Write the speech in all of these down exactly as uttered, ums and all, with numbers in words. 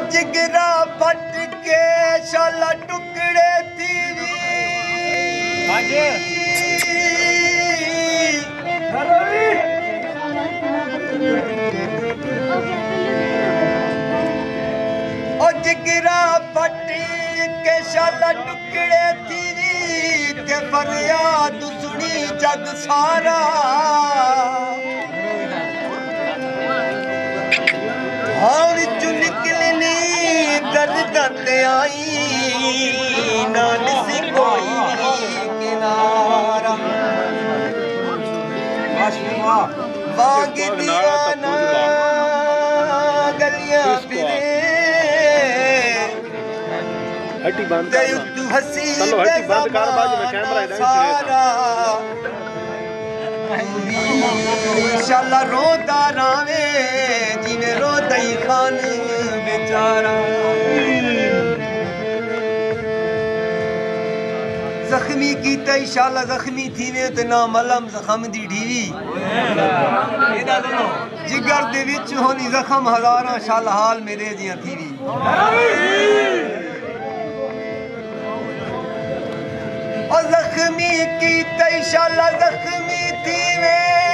जिगरा फट के शाला टुकड़े थी ओ जिगरा फट के शाला टुकड़े थी ते फरियाद सुनी जग सारा हाँ विचू निकलनी गर्दन आई ना निसी कोई किनारा बाग दीवाना गलियां फिरे हट्टी बंद ते तू हसी चलो हट्टी बंद कर बाद में कैमरा इधर सारा इंशाल्लाह रोता रावे जिने रोता ही खान बेचारा जख्मी कीता इंशाल्लाह जख्मी थी वे ते ना मलम जख्म दी ढीवी जिगर दे विच होनी जख्म हजारां साल हाल मेरे जियां थीवी ओ जख्मी कीता इंशाल्लाह जख्मी थी वे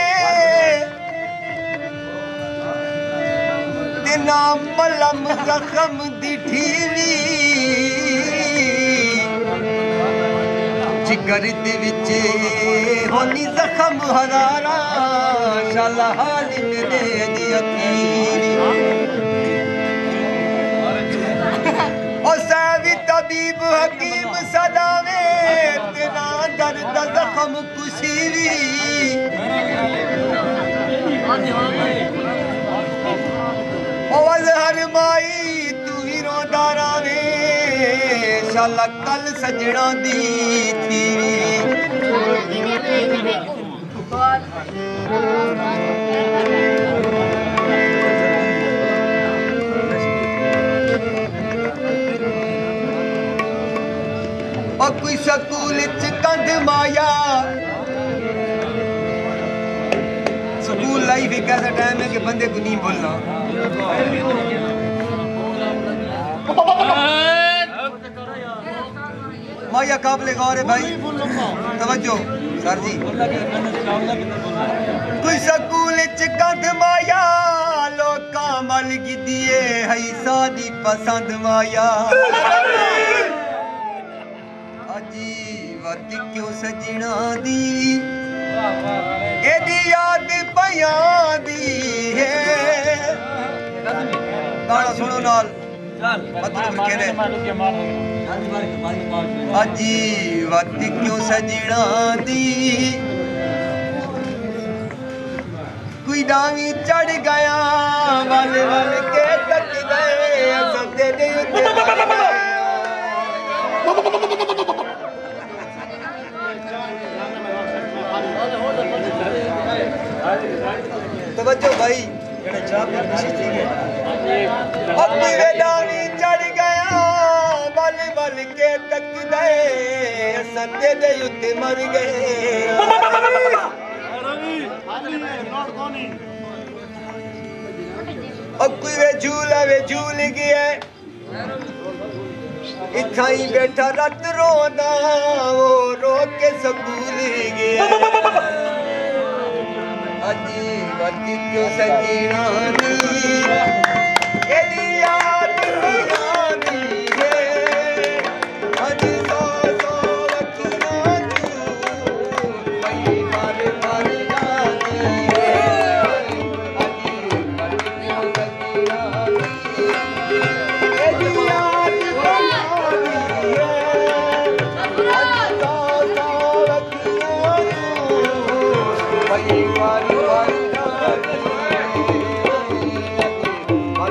ते ना मलम जख्म दी ढीवी जिगर दे विच होनी जख्म हजारा शाला हाल मेरे दी अखीरी ओ सावी तबीब हकीम सदावे तेरा दर्द जख्म कुशीरी ओ अज़हर माई तू ही रोंदा रावे शाला कल सजना दी थी और कोई स्कूल च कंध माया स्कूल लाइफ एक ऐसा टाइम है कि बंदे को नहीं बोलना माया काबले गौर है भाई तवज्जो सर जी कोई स्कूल च कंध माया लोका मल गिदिए है सादी पसंद माया अजी वत क्यों सजना दी एदी याद पया दी है गाना सुनो नाल अजी वत क्यों सजना दी कोई डावी चढ़ गया वल वल के तक गए सदे दे तवज्जो भाई अपनी वेदानी चढ़ गया बल बल के तक गए सत्य दे युद्ध मर गए अब कोई वे झूला वे झूल गया इत्था ही बैठा रत रोदा वो रो के स्कूल गया अजी वती क्यों सजीना दी एदी याद यादी है अजी सौ सौ वखियां तू कई बार बार यादी है अजी वती क्यों सजीना दी एदी याद यादी है अजी सौ सौ वखियां तू कई बार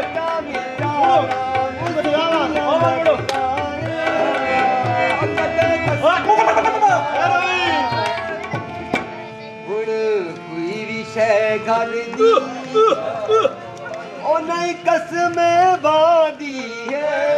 घर दी ओ नहीं कसम बादी है